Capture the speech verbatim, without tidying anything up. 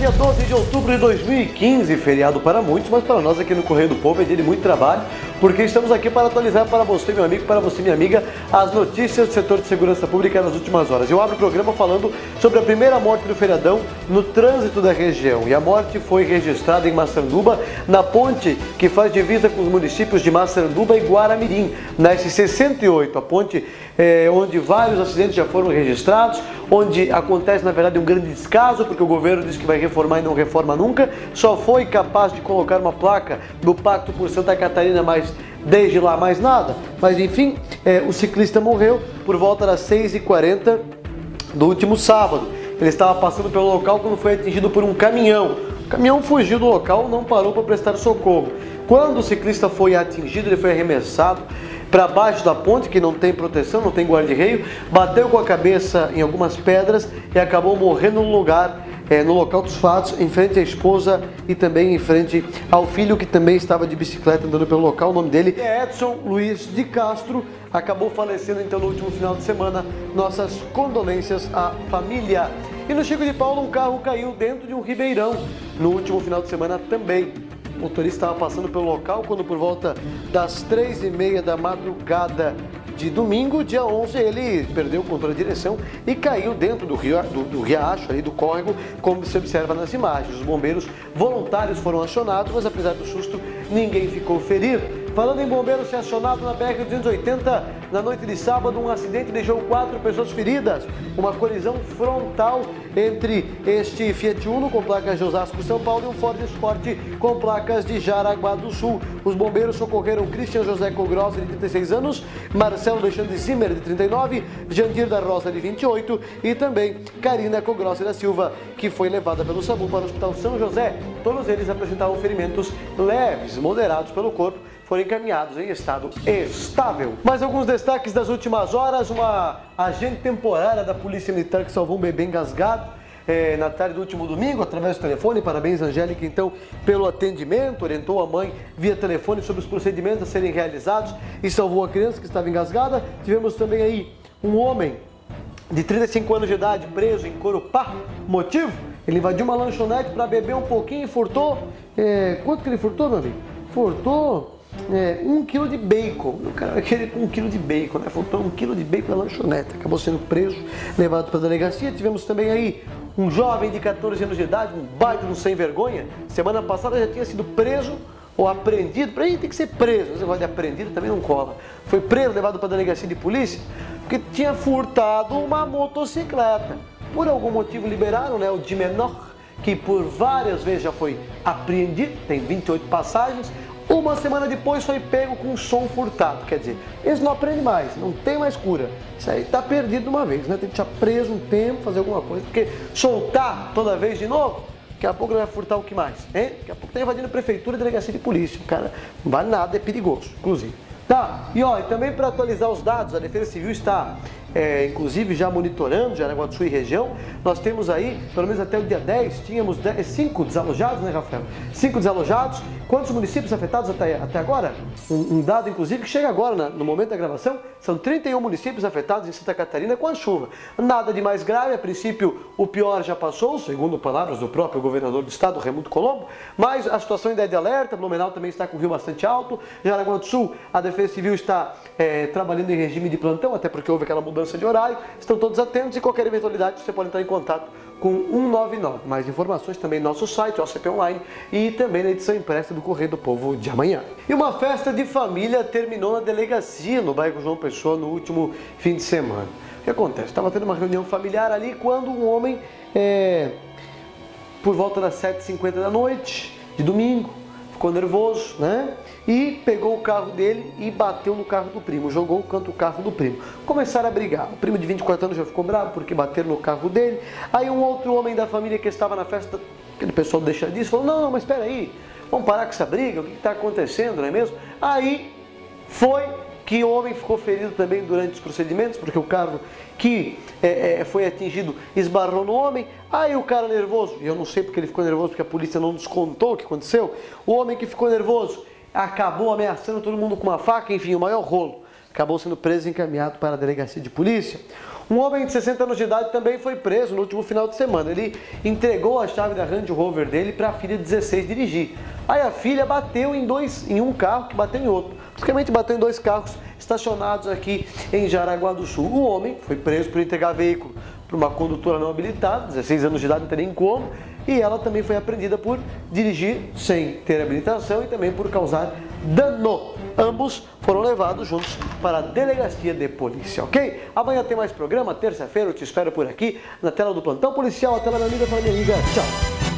dia doze de outubro de dois mil e quinze, feriado para muitos, mas para nós aqui no Correio do Povo é dia de muito trabalho, porque estamos aqui para atualizar para você, meu amigo, para você, minha amiga, as notícias do setor de segurança pública nas últimas horas. Eu abro o programa falando sobre a primeira morte do feriadão no trânsito da região, e a morte foi registrada em Massaranduba, na ponte que faz divisa com os municípios de Massaranduba e Guaramirim, na S sessenta e oito, a ponte é, onde vários acidentes já foram registrados, onde acontece, na verdade, um grande descaso, porque o governo diz que vai reformar e não reforma nunca, só foi capaz de colocar uma placa do Pacto por Santa Catarina, mas desde lá mais nada. Mas enfim, é, o ciclista morreu por volta das seis e quarenta do último sábado. Ele estava passando pelo local quando foi atingido por um caminhão. O caminhão fugiu do local, não parou para prestar socorro. Quando o ciclista foi atingido, ele foi arremessado para baixo da ponte, que não tem proteção, não tem guarda-reio, bateu com a cabeça em algumas pedras e acabou morrendo no lugar, é, no local dos fatos, em frente à esposa e também em frente ao filho, que também estava de bicicleta andando pelo local. O nome dele é Edson Luiz de Castro, acabou falecendo então no último final de semana. Nossas condolências à família. E no Chico de Paulo, um carro caiu dentro de um ribeirão no último final de semana também. O motorista estava passando pelo local quando, por volta das três e meia da madrugada de domingo, dia onze, ele perdeu o controle da direção e caiu dentro do, rio, do, do riacho, ali, do córrego, como se observa nas imagens. Os bombeiros voluntários foram acionados, mas apesar do susto, ninguém ficou ferido. Falando em bombeiros ser acionado na B R duzentos e oitenta, na noite de sábado, um acidente deixou quatro pessoas feridas. Uma colisão frontal entre este Fiat Uno com placas de Osasco, São Paulo, e um Ford Escort com placas de Jaraguá do Sul. Os bombeiros socorreram Christian José Cogrossi, de trinta e seis anos, Marcelo Alexandre Zimmer, de trinta e nove, Jandir da Rosa, de vinte e oito, e também Karina Cogrossi da Silva, que foi levada pelo SAMU para o Hospital São José. Todos eles apresentavam ferimentos leves, moderados pelo corpo, foram encaminhados em estado estável. Mais alguns destaques das últimas horas: uma agente temporária da Polícia Militar que salvou um bebê engasgado é, na tarde do último domingo, através do telefone. Parabéns, Angélica, então, pelo atendimento. Orientou a mãe via telefone sobre os procedimentos a serem realizados e salvou a criança que estava engasgada. Tivemos também aí um homem de trinta e cinco anos de idade preso em Corupá. Motivo? Ele invadiu uma lanchonete para beber um pouquinho e furtou. É, quanto que ele furtou, meu amigo? Furtou É, um quilo de bacon. O cara vai querer um quilo de bacon, né? Faltou um quilo de bacon na lanchonete. Acabou sendo preso, levado para a delegacia. Tivemos também aí um jovem de quatorze anos de idade, um baita de um sem vergonha. Semana passada já tinha sido preso ou apreendido. Para ele tem que ser preso. Esse negócio de apreendido também não cola. Foi preso, levado para a delegacia de polícia, porque tinha furtado uma motocicleta. Por algum motivo liberaram, né, o de menor, que por várias vezes já foi apreendido, tem vinte e oito passagens. Uma semana depois foi pego com um som furtado. Quer dizer, eles não aprendem mais, não tem mais cura. Isso aí está perdido de uma vez, né? Tem que deixar preso um tempo, fazer alguma coisa, porque soltar toda vez de novo, daqui a pouco ele vai furtar o que mais? Hein? Daqui a pouco está invadindo a prefeitura e delegacia de polícia. O cara não vale nada, é perigoso, inclusive. Tá, e ó, e também para atualizar os dados, a Defesa Civil está, é, inclusive, já monitorando Jaraguá do Sul e região. Nós temos aí, pelo menos até o dia dez, tínhamos cinco desalojados, né, Rafael? Cinco desalojados. Quantos municípios afetados até, até agora? Um, um dado, inclusive, que chega agora, na, no momento da gravação, são trinta e um municípios afetados em Santa Catarina com a chuva. Nada de mais grave, a princípio o pior já passou, segundo palavras do próprio governador do estado, Raimundo Colombo, mas a situação ainda é de alerta. Blumenau também está com o rio bastante alto. Jaraguá do Sul, a Defesa Civil está é, trabalhando em regime de plantão, até porque houve aquela mudança de horário. Estão todos atentos e qualquer eventualidade você pode entrar em contato com um nove nove. Mais informações também no nosso site, O C P Online, e também na edição impressa do Correio do Povo de amanhã. E uma festa de família terminou na delegacia, no bairro João Pessoa, no último fim de semana. O que acontece? Estava tendo uma reunião familiar ali quando um homem, é, por volta das sete e cinquenta da noite, de domingo, ficou nervoso, né? E pegou o carro dele e bateu no carro do primo, jogou o canto do carro do primo. Começaram a brigar. O primo de vinte e quatro anos já ficou bravo porque bateram no carro dele. Aí um outro homem da família que estava na festa, aquele pessoal deixa disso, falou: não, não, mas espera aí, vamos parar com essa briga, o que está acontecendo, não é mesmo? Aí foi que o homem ficou ferido também durante os procedimentos, porque o carro que é, é, foi atingido esbarrou no homem. Aí o cara nervoso, e eu não sei porque ele ficou nervoso, porque a polícia não nos contou o que aconteceu, o homem que ficou nervoso acabou ameaçando todo mundo com uma faca, enfim, o maior rolo. acabou sendo preso e encaminhado para a delegacia de polícia. Um homem de sessenta anos de idade também foi preso no último final de semana. Ele entregou a chave da Range Rover dele para a filha de dezesseis dirigir. Aí a filha bateu em, dois, em um carro que bateu em outro. Basicamente bateu em dois carros estacionados aqui em Jaraguá do Sul. O homem foi preso por entregar veículo para uma condutora não habilitada, dezesseis anos de idade, não tem nem como, e ela também foi apreendida por dirigir sem ter habilitação e também por causar dano. Ambos foram levados juntos para a delegacia de polícia, ok? Amanhã tem mais programa, terça-feira eu te espero por aqui, na tela do Plantão Policial. Até lá, minha amiga, minha amiga, tchau!